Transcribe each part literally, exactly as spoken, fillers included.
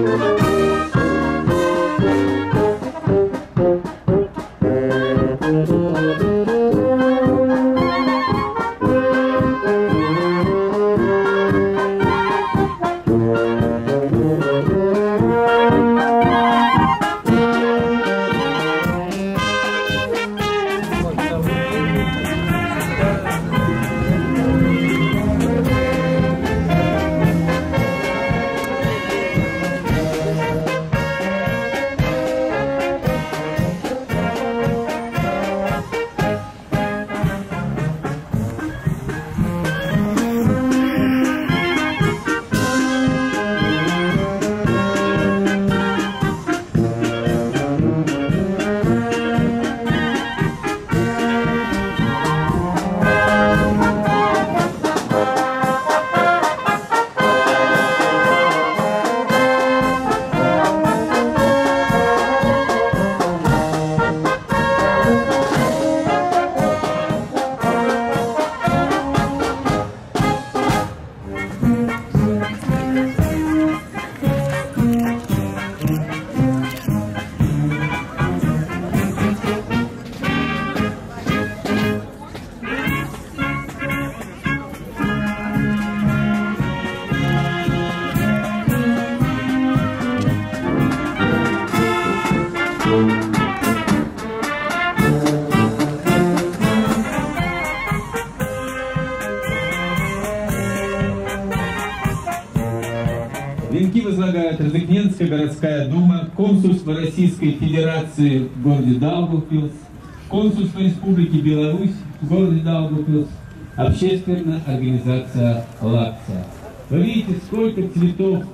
Венки возлагает Разыкненская городская дума, консульство Российской Федерации в городе Даугавпилс, консульство Республики Беларусь в городе Даугавпилс, общественная организация «Лакция». Вы видите, сколько цветов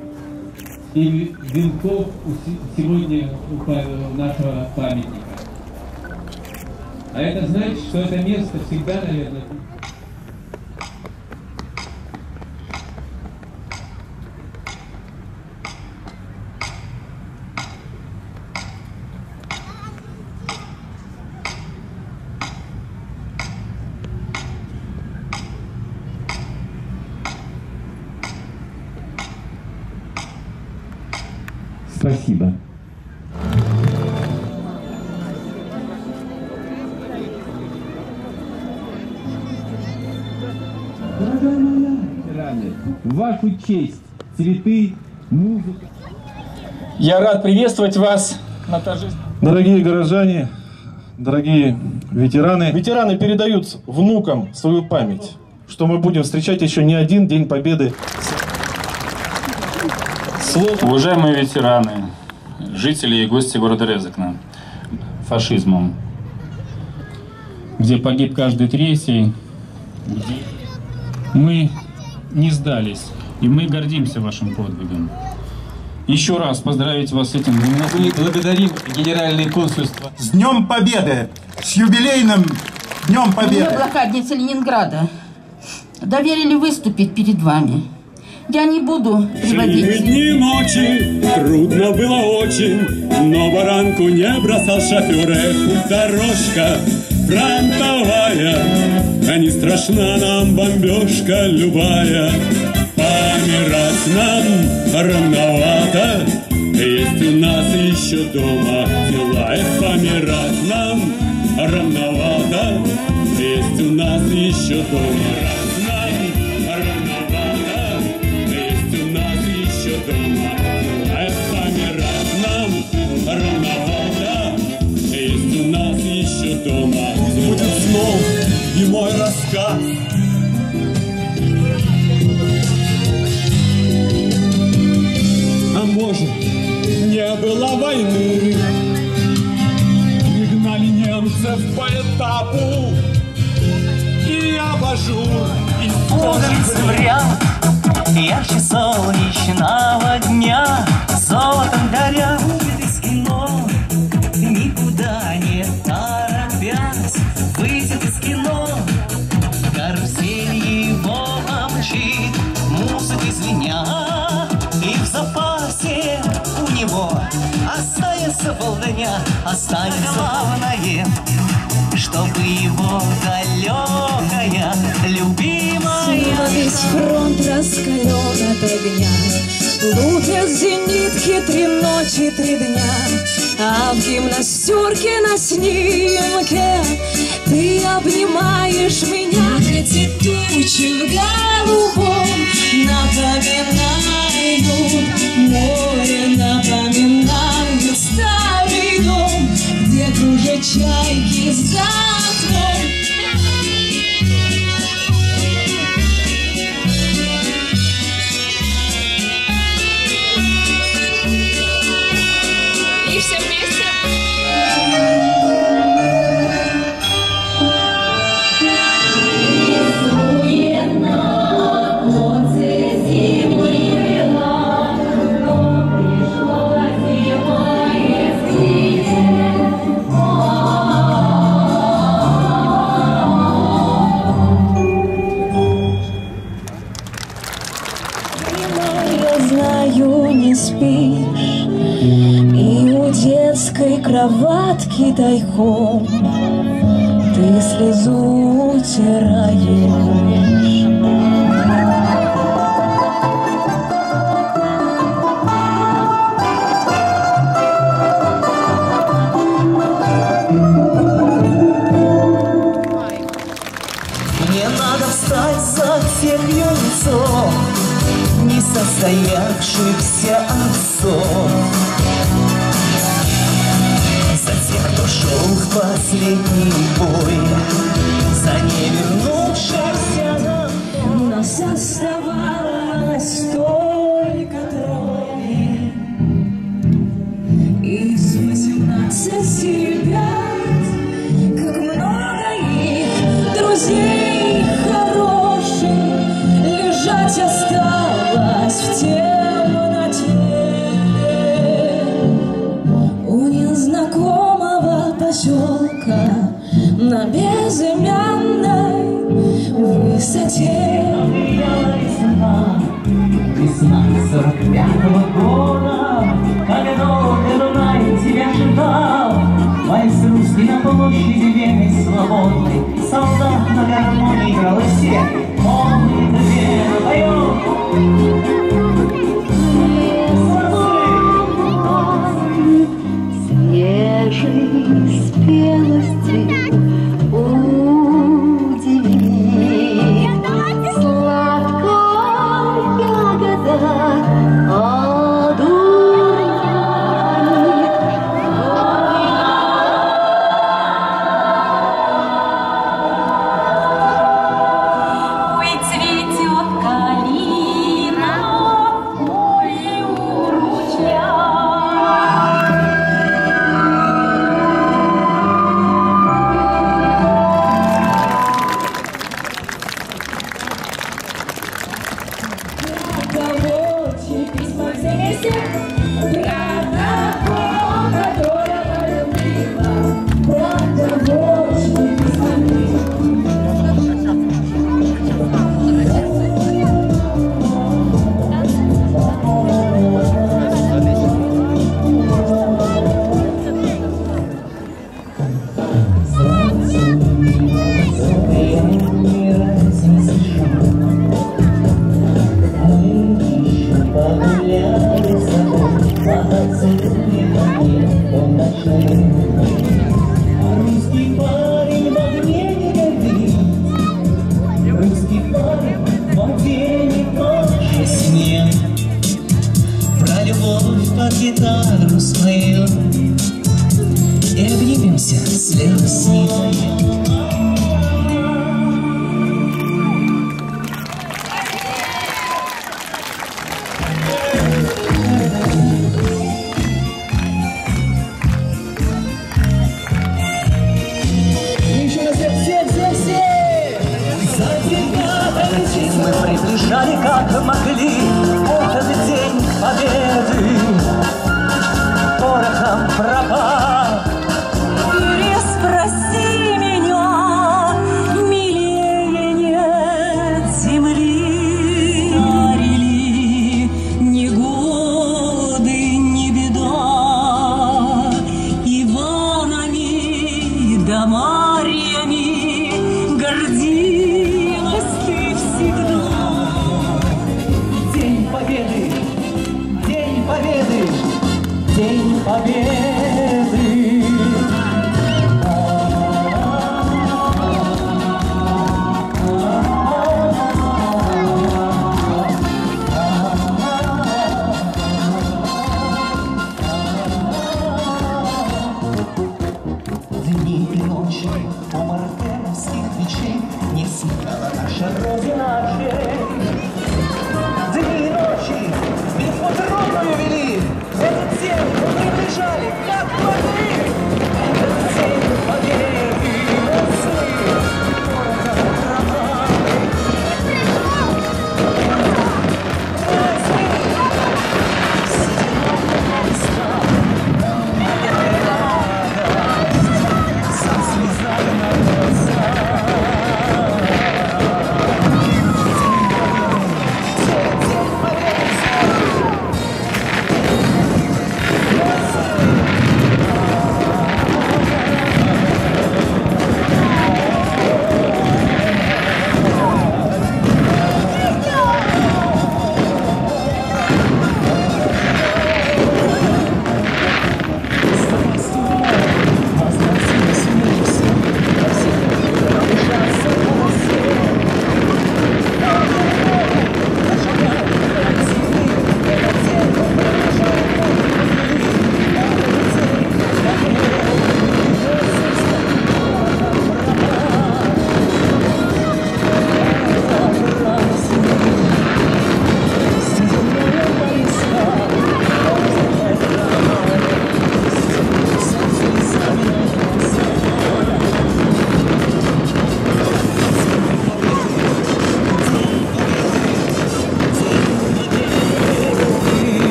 и венков сегодня у нашего памятника. А это значит, что это место всегда, наверное, спасибо. Дорогая моя, ветераны, в вашу честь цветы, музыка. Я рад приветствовать вас на торжественном... Дорогие горожане, дорогие ветераны. Ветераны передают внукам свою память, что мы будем встречать еще не один День Победы. Уважаемые ветераны, жители и гости города Резекна, фашизмом, где погиб каждый третий, где мы не сдались, и мы гордимся вашим подвигом. Еще раз поздравить вас с этим. Мы благодарим Генеральное консульство. С Днем Победы! С юбилейным Днем Победы! Мне, блокадница Ленинграда, доверили выступить перед вами. Я не буду приводить. Дни ночи, трудно было очень, но баранку не бросал шофер. Эх, дорожка фронтовая, а не страшна нам бомбежка любая. Помирать нам рановато, есть у нас еще дома дела. Эх, помирать нам рановато, есть у нас еще дома. Будет снова и мой рассказ. А может, не было войны, не гнали немцев по этапу, и я вожу из кожи ярче солнечного дня, золотом горя из кино, никуда не торопясь, выйдет из кино. Карусель его помчит, музыка звеня, и в запасе у него останется полдня. Останется главное, чтобы его далекая, любимая снова весь фронт раскален от огня. Лупят зенитки три ночи, три дня, а в гимнастерке на снимке ты обнимаешь меня. Эти тучи в голубом напоминают море, напоминают старый дом, где кружат чайки за окном. И все вместе. Не спишь, и у детской кроватки тайком ты слезу утираешь. Не надо встать за тех юнцов, несостоявшихся отцов, за тех, кто шел в последний бой, за невернувшихся домой. У нас оставалось столько крови из восемнадцати ребят, как много их друзей хороших лежать осталось в темноте. У незнакомого поселка на безымянной высоте. Весна сорок пятого года, когда Дунай тебя ждал, вальс русский на площади Вены свободный, солдат на гармонии играл и все, он тебе поет. Свежей спелости удиви, сладкая ягода одурманит. Ой, цветет калина в поле у ручья. Русский парень в огне не горит, русский парень в воде не тонет. Снег про любовь под гитару споем и обнимемся, слез не даем. Мы приближали, как могли, этот день победы. Порохом пропал. Переспроси меня, День Победы. Дни и ночи у мартеновских печей не сыграла наша Родина фей. Дни и ночи битву трудную вели, против всех мы бежали.